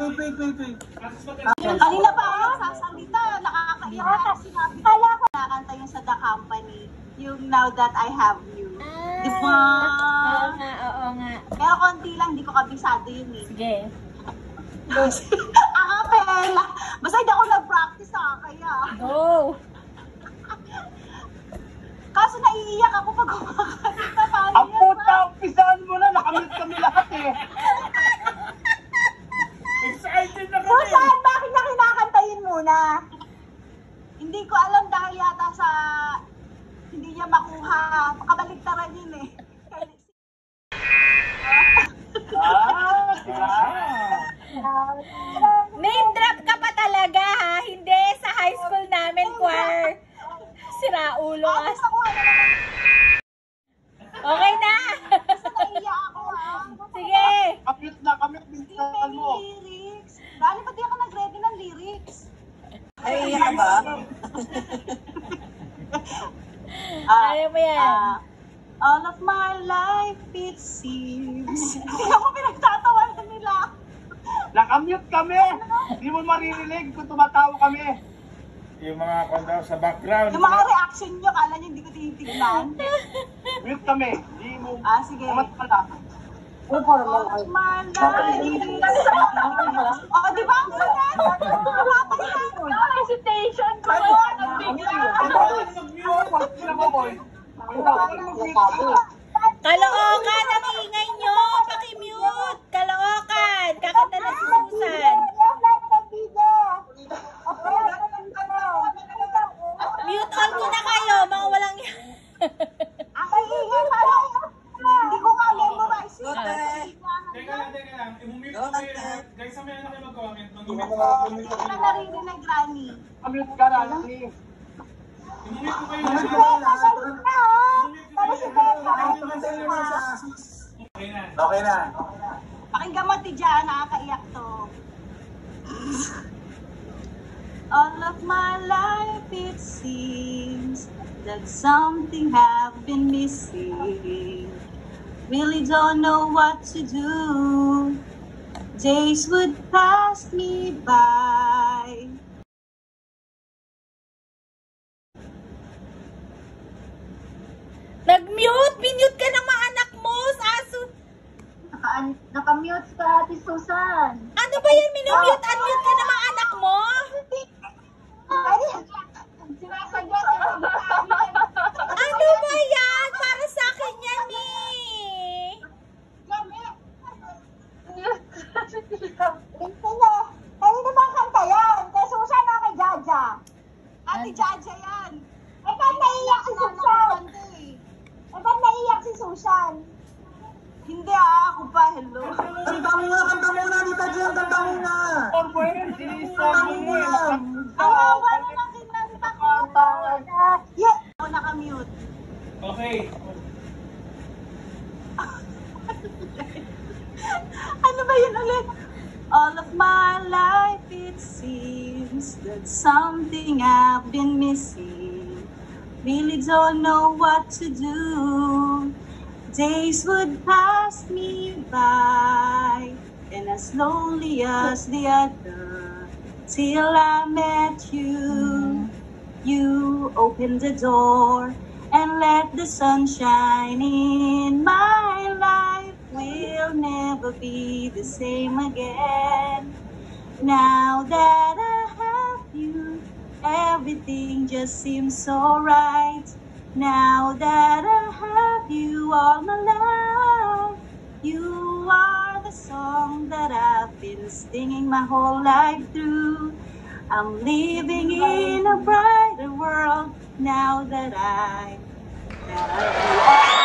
wait. Kanina pa ako sasalita, nakakaiyak na sinabi ko. Nakakanta yung sa The Company, yung Now That I Have You. Di ba? Oo nga. Pero konti lang, hindi ko kabisado yun eh. Sige. Acapella. Basta hindi ako nag-practice kaya. Go! Kaso naiiyak ako pag kumakanta. Ang puta, umpisahan mo na, nakamit kami lahat eh. Excited na kami. Susan, bakit na kinakantayin muna? Hindi ko alam dahil yata sa hindi niya makuha. Pakabaligtaran yun eh. Name drop ka pa talaga ha? Hindi sa high school namin choir. Sira ulo as. Okay na. Basta naiiyak ako ha. Sige. Kamit minsan mo. Lyrics. Dali, ba't di ako nag-ready ng lyrics? Ay, ka ba? Ayaw mo yan. All of my life it seems. Hindi ako pinagtatawanan nila. Nakamute kami. Hindi mo maririnig kung tumatawa kami. Yung mga kandaw sa background. Yung mga reaction nyo, kala nyo hindi ko tinitignan. Mute kami. Hindi mo. Sige. Kamat pala. All of my life it seems. Oh, di ba ang ganyan? Hesitation ko. Kalookan ang ingay nyo. Pakimute. Kalookan. Kakanta na si Susan. Mute on ko na kayo. Mga walang yan. Ako ingay pala. Hindi ko nga memorize. Teka lang. I-mute ko kayo. Guys, samaya na kayo mag-comment. Hindi ko na naririnig, Granny. Kamute ka na. I-mute ko kayo. Okay na. Pakinggan mo, Tidya, nakakaiyak to. All of my life it seems that something have been missing. Really don't know what to do. Days would pass me by. Nag-mute. Minute ka ng mga anak mo. Saso. Nakamute ka, Ate Susan. Ano ba yan? Minumute. Unmute ka ng mga anak mo. Ano ba yan? Para sa akin yan eh. Kaya naman kanta yan. Kay Susan o kay Jaja? Ate Jaja yan. Ba't naiiyak si Susan? Ba't naiiyak si Susan? Hindi ako pa, hello. Kanta mo na, Tita Jill, kanta mo na. Ang haba na lang kinanta ko. Yeah. Ako nakamute. Okay. Ano ba yun ulit? All of my life it seems that something I've been missing. Really don't know what to do. Days would pass me by, and as slowly as the other, till I met you. You opened the door and let the sun shine in. My life will never be the same again. Now that I have you, everything just seems so right. Now that I have you all my life, you are the song that I've been singing my whole life through. I'm living in a brighter world now that I have you.